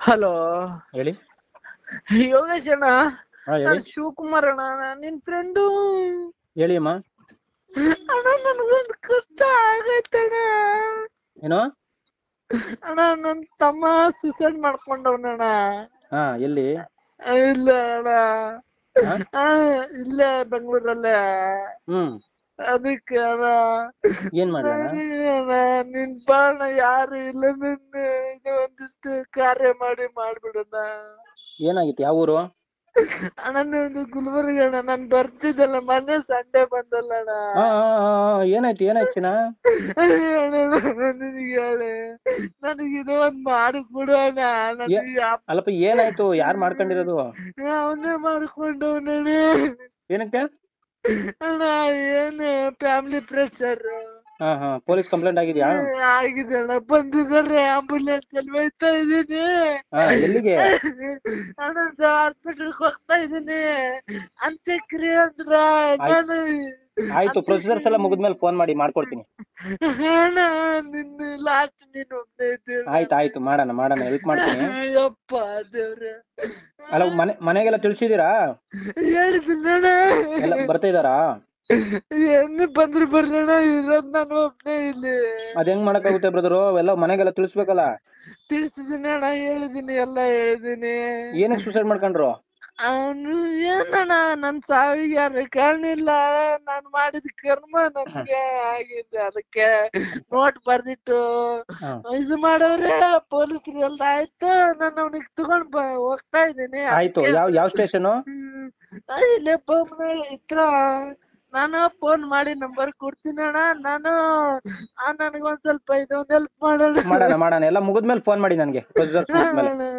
Hello ಹೇಳಿ. ಯೋಗೇಶ್ ಅಣ್ಣ, ಹಾ ಹೇಳಿ. ನಾನು ಶಿವಕುಮಾರ್ ಅಣ್ಣ, ನಿನ್ ಫ್ರೆಂಡು. ಹೇಳಿ ಅಮ್ಮ. ಅಣ್ಣ ನನ್ಗೊಂದು ಕಷ್ಟ ಆಗೈತಣ್ಣ. ಏನೋ ಅಣ್ಣ ನನ್ ತಮ್ಮ ಸೂಸೈಡ್ ಮಾಡ್ಕೊಂಡವನಣ್ಣ. ಹಾ ಎಲ್ಲಿ? ಇಲ್ಲ ಅಣ್ಣ, ಹಾ ಇಲ್ಲೇ ಬೆಂಗಳೂರಲ್ಲೇ. ಹ್ಮ್ ಅದಕ್ಕೆ ಅಣ್ಣ ಏನ್ ಮಾಡ್ಲಣ್ಣ? ಅಣ್ಣ ನಿನ್ ಬಾಣ ಯಾರು ಇಲ್ಲ, ನಿನ್ನ ಇದು ಒಂದಿಷ್ಟು ಕಾರ್ಯ ಮಾಡ್ಬಿಡಣ್ಣ. ಏನಾಗಿತ್ತು? ಯಾವ ಊರು? ಅಣ್ಣ ನಂದು ಗುಲ್ಬರ್ಗ ಅಣ್ಣ. ನಾನ್ ಬರ್ತಿದ್ದಲ್ಲ ಮೊನ್ನೆ ಸಂಡೆ ಬಂದಲ್ಲ ಅಣ್ಣ. ಏನಾಯ್ತು ಏನಾಯ್ತು ಚಿನ್ನ? ನಿನಗೆ ಹೇಳಿ, ನನಗೆ ಇದು ಒಂದ್ ಮಾಡಿ ಕೊಡು ಅಣ್ಣ. ನನಗೆ ಅಲ್ಲಪ್ಪ ಏನಾಯ್ತು? ಯಾರು ಮಾಡ್ಕೊಂಡಿರೋದು? ಅವನೇ ಮಾಡ್ಕೊಂಡವನಣ್ಣ. ಏನಕ್ಕೆ ಅಣ್ಣ ಏನು ಫ್ಯಾಮಿಲಿ ಪ್ರೆಷರ್. ಪೊಲೀಸ್ ಕಂಪ್ಲೇಂಟ್ ಆಗಿದ್ಯಾ? ಆಗಿದೆ ಅಣ್ಣ, ಬಂದಿದ್ದಾರೆ ಆಂಬುಲೆನ್ಸ್ ಅಲ್ಲಿ ಹೋಯ್ತಾ ಇದೀನಿ. ಎಲ್ಲಿಗೆ? ಅಣ್ಣ ಹಾಸ್ಪಿಟಲ್ ಹೋಗ್ತಾ ಇದೀನಿ, ಅಂತ್ಯಕ್ರಿಯೆ ಅಂದ್ರ. ನಾನು ಆಯ್ತು, ಪ್ರೊಸೀಜರ್ಸ್ ಎಲ್ಲ ಮುಗಿದ್ಮೇಲೆ ಫೋನ್ ಮಾಡಿ ಮಾಡ್ಕೊಡ್ತೀನಿ. ಅಣ್ಣ ನಿನ್ನ ಲಾಸ್ಟ್ ನೀನ್ ಒಬ್ಬನೇ ಇದ್ದೀಯ. ಆಯ್ತು ಮಾಡೋಣ ಹೆಲ್ಪ್ ಮಾಡ್ತೀನಿ. ಯಪ್ಪ ದೇವ್ರೆ. ಅಲ್ಲ ಮನೆಗೆಲ್ಲ ತಿಳಿಸಿದೀರಾ? ಹೇಳಿದ್ದೀನಿ ಅಣ್ಣ. ಎಲ್ಲ ಬರ್ತಾ ಇದಾರಾ? ಎಲ್ಲಿ ಬಂದ್ರು ಬರ್ಲಣ್ಣ, ಇರೋದ್ ನಾನು ಒಬ್ನೇ ಇಲ್ಲಿ. ಅದ್ ಹೆಂಗ್ ಮಾಡಕ್ಕಾಗುತ್ತೆ ಬ್ರದರು? ಎಲ್ಲ ಮನೆಗೆಲ್ಲ ತಿಳಿಸ್ಬೇಕಲ್ಲ. ತಿಳಿಸಿದೀನಿ ಅಣ್ಣ, ಹೇಳಿದೀನಿ, ಎಲ್ಲ ಹೇಳಿದೀನಿ. ಏನಕ್ಕೆ ಸೂಸೈಡ್ ಮಾಡ್ಕೊಂಡ್ರು? ಅವನು ಏನಣ್ಣ, ನನ್ ಸಾವಿಗೆ ಯಾರು ಕಾರಣ ಇಲ್ಲ. ನಾನು ಮಾಡಿದ ಕರ್ಮ ನನ್ಗೆ ಆಗಿದೆ. ಅದಕ್ಕೆ ನೋಟ್ ಬರ್ದಿಟ್ಟು ಇದು ಮಾಡವ್ರೆ ಪೊಲೀಸರು ಎಲ್ಲ. ಆಯ್ತು, ನಾನು ಅವನಿಗೆ ತಗೊಂಡ್ ಹೋಗ್ತಾ ಇದ್ದೀನಿ. ಆಯ್ತು, ಯಾವ ಸ್ಟೇಷನ್? ಇಲ್ಲೇ ಬೊಮ್ಮನಹಳ್ಳಿ ಹತ್ರ. ನಾನು ಫೋನ್ ಮಾಡಿ ನಂಬರ್ ಕೊಡ್ತೀನಿ ಅಣ್ಣ. ನಾನು ನನಗೊಂದ್ ಸ್ವಲ್ಪ ಇದೊಂದ್ ಹೆಲ್ಪ್ ಮಾಡೋಣ. ಮಾಡೋಣ ಎಲ್ಲ ಮುಗಿದ್ಮೇಲೆ ಫೋನ್ ಮಾಡಿ ನನಗೆ, ಪ್ರೊಸೀಜರ್ಸ್ ಮುಗಿದ್ಮೇಲೆ.